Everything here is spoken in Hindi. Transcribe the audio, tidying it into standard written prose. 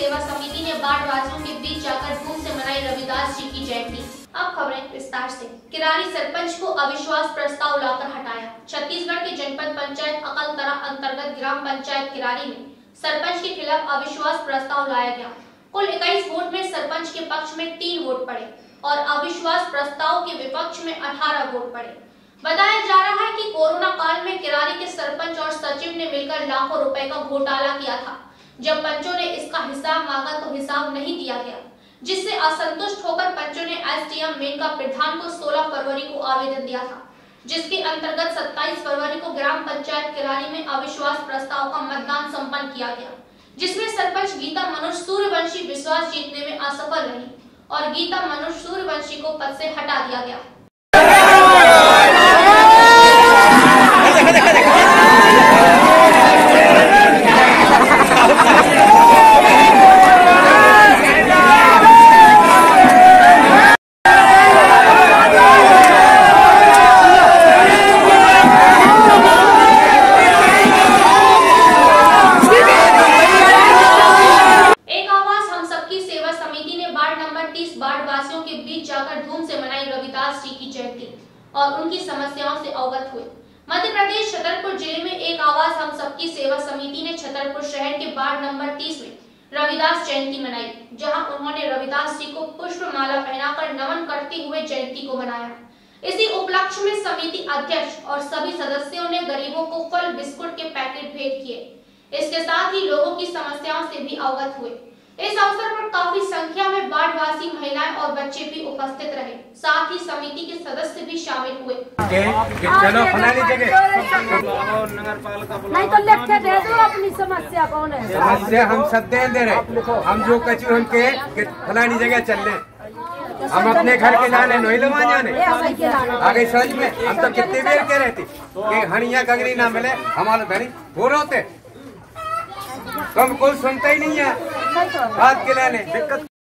सेवा समिति ने बाढ़ वासियों के बीच जाकर धूम से मनाई रविदास जी की जयंती। अब खबरें विस्तार से। किरारी सरपंच को अविश्वास प्रस्ताव लाकर हटाया। छत्तीसगढ़ के जनपद पंचायत अकलतरा अंतर्गत ग्राम पंचायत किरारी में सरपंच के खिलाफ अविश्वास प्रस्ताव लाया गया। कुल 21 वोट में सरपंच के पक्ष में 3 वोट पड़े और अविश्वास प्रस्ताव के विपक्ष में 18 वोट पड़े। बताया जा रहा है कि कोरोना काल में किरारी के सरपंच और सचिव ने मिलकर लाखों रुपए का घोटाला किया था। जब पंचों ने इसका हिसाब मांगा तो हिसाब नहीं दिया गया, जिससे असंतुष्ट होकर पंचों ने एसडीएम मेनका प्रधान को 16 फरवरी को आवेदन दिया था, जिसके अंतर्गत 27 फरवरी को ग्राम पंचायत किरारी में अविश्वास प्रस्ताव का मतदान संपन्न किया गया, जिसमें सरपंच गीता मनोज सूर्यवंशी विश्वास जीतने में असफल रही और गीता मनोज सूर्यवंशी को पद से हटा दिया गया। बाढ़ वासियों के बीच जाकर धूम से मनाई रविदास जी की जयंती और उनकी समस्याओं से अवगत हुए। मध्य प्रदेश छतरपुर जिले में एक आवाज हम सबकी सेवा समिति ने छतरपुर शहर के वार्ड नंबर 30 में रविदास जयंती मनाई, जहां उन्होंने रविदास जी को पुष्पमाला पहनाकर नमन करते हुए जयंती को मनाया। इसी उपलक्ष्य में समिति अध्यक्ष और सभी सदस्यों ने गरीबों को फल बिस्कुट के पैकेट भेंट किए। इसके साथ ही लोगों की समस्याओं से भी अवगत हुए। इस अवसर पर काफी संख्या में बाढ़वासी महिलाएं और बच्चे भी उपस्थित रहे, साथ ही समिति के सदस्य भी शामिल हुए। चलो फलानी जगह नहीं तो लिख के दे दो अपनी समस्या कौन है। समस्या हम सब दे रहे, हम जो कचू उनके फलानी जगह चल रहे, हम अपने घर के जाने नहीं लगा जाने आगे समझ में। हम तो कितनी देर के रहती कि हनिया कगरी ना मिले हमारे धनी हो रहे, तो हम कोई सुनता ही नहीं है बात के लाने दिक्कत।